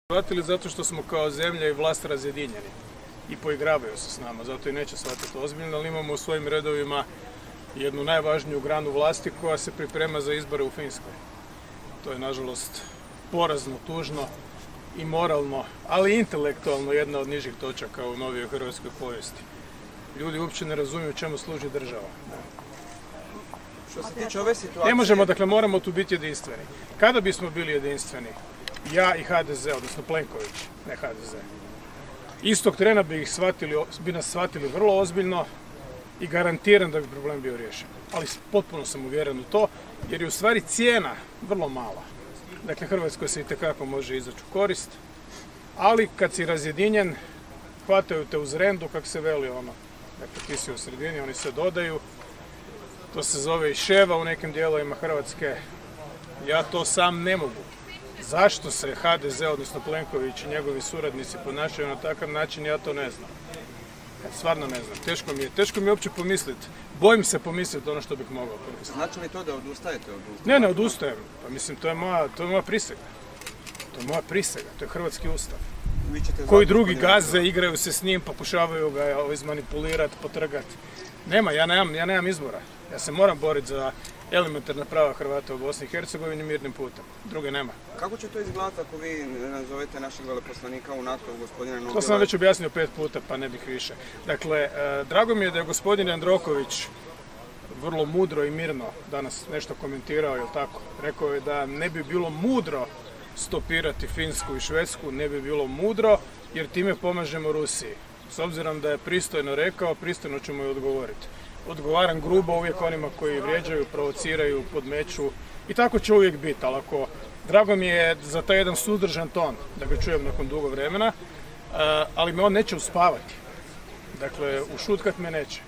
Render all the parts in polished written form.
Shvatili zato što smo kao zemlja i vlast razjedinjeni i poigravaju se s nama, zato i neće shvatiti ozbiljno, ali imamo u svojim redovima jednu najvažniju granu vlasti koja se priprema za izbore u Finskoj. To je nažalost porazno, tužno i moralno, ali i intelektualno jedna od nižih točaka u novijoj hrvatskoj povijesti. Ljudi uopće ne razumiju čemu služi država. Što se tiče ove situacije... Ne možemo, dakle moramo tu biti jedinstveni. Kada bismo bili jedinstveni, ja i HDZ, odnosno Plenković, ne HDZ, istog trena bi nas shvatili vrlo ozbiljno i garantiram da bi problem bio riješen. Ali potpuno sam uvjeren u to, jer je u stvari cijena vrlo mala. Dakle, Hrvatskoj se itekako može izaći u korist, ali kad si razjedinjen, hvataju te uz rendu, kak se veli ono. Dakle, ti si u sredini, oni se dodaju. To se zove i ševa u nekim dijelovima Hrvatske. Ja to sam ne mogu. Zašto se HDZ, odnosno Plenković i njegovi suradnici ponašaju na takav način, ja to ne znam. Stvarno ne znam. Teško mi je uopće pomisliti. Bojim se pomisliti ono što bih mogao pomisliti. Znači li to da odustajete od Ne odustajem. Pa mislim, to je moja prisega. To je moja prisega. To je hrvatski ustav. Koji drugi gaze, igraju se s njim, pokušavaju ga izmanipulirati, potrgati. Ja nemam izbora. Ja se moram boriti za elementarna prava Hrvata u Bosni i Hercegovini mirnim putem. Druge nema. Kako će to izgledati ako vi nazovete našeg veleposlanika u NATO, gospodina Nobila? To sam vam već objasnio 5 puta, pa ne bih više. Dakle, drago mi je da je gospodin Jandroković vrlo mudro i mirno danas nešto komentirao, jel tako? Rekao je da ne bi bilo mudro stopirati Finsku i Švedsku, ne bi bilo mudro, jer time pomažemo Rusiji. S obzirom da je pristojno rekao, pristojno ću mu i odgovoriti. Odgovaram grubo uvijek onima koji vrijeđaju, provociraju, podmeću i tako će uvijek biti, ali drago mi je za taj jedan suzdržan ton, da ga čujem nakon dugo vremena, ali me on neće uspavati. Dakle, ušutkat me neće.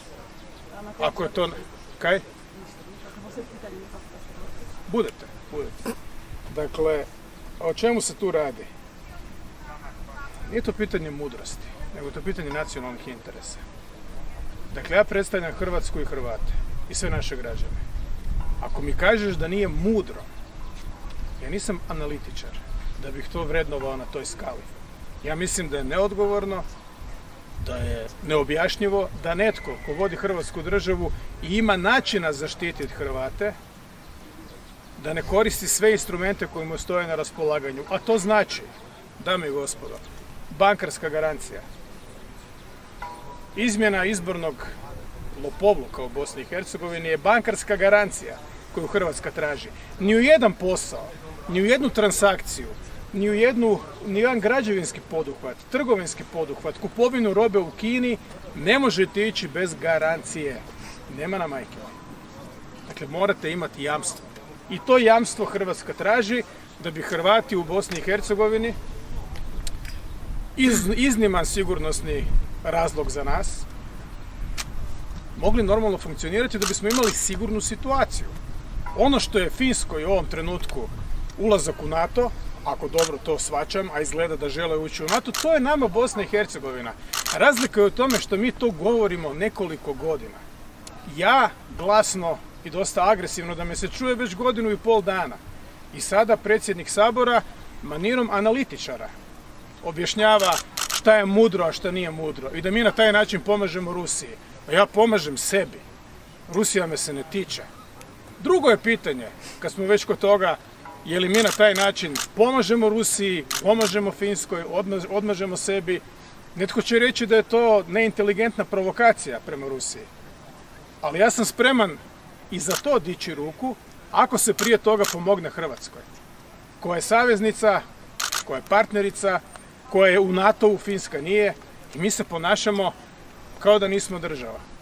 Ako je to... Kaj? Budete. Dakle, o čemu se tu radi? Nije to pitanje mudrosti, nego je to pitanje nacionalnih interesa. Dakle, ja predstavljam Hrvatsku i Hrvate i sve naše građane. Ako mi kažeš da nije mudro, ja nisam analitičar, da bih to vrednovao na toj skali. Ja mislim da je neodgovorno, da je neobjašnjivo, da netko ko vodi Hrvatsku državu i ima načina zaštititi Hrvate, da ne koristi sve instrumente koji mu stoje na raspolaganju. A to znači, dame i gospodo, bankarska garancija, izmjena izbornog lopovluka u Bosni i Hercegovini je bankarska garancija koju Hrvatska traži. Ni u jedan posao, ni u jednu transakciju, ni u jedan građevinski poduhvat, trgovinski poduhvat, kupovinu robe u Kini ne možete ići bez garancije. Nema na majke. Dakle, morate imati jamstvo. I to jamstvo Hrvatska traži da bi Hrvati u Bosni i Hercegovini, izniman sigurnosni razlog za nas, mogli normalno funkcionirati da bismo imali sigurnu situaciju. Ono što je Finskoj u ovom trenutku ulazak u NATO, ako dobro to shvaćam, a izgleda da žele ući u NATO, to je nama Bosna i Hercegovina. Razlika je u tome što mi to govorimo nekoliko godina. Ja glasno i dosta agresivno da me se čuje već 1,5 godina. I sada predsjednik Sabora manirom analitičara objašnjava šta je mudro, a šta nije mudro. I da mi na taj način pomažemo Rusiji. A ja pomažem sebi. Rusija me se ne tiče. Drugo je pitanje, kad smo već kod toga, je li mi na taj način pomažemo Rusiji, pomažemo Finskoj, odmažemo sebi. Netko će reći da je to neinteligentna provokacija prema Rusiji. Ali ja sam spreman i za to dići ruku, ako se prije toga pomogne Hrvatskoj. Koja je saveznica, koja je partnerica, koja je u NATO-u, Finska nije, i mi se ponašamo kao da nismo država.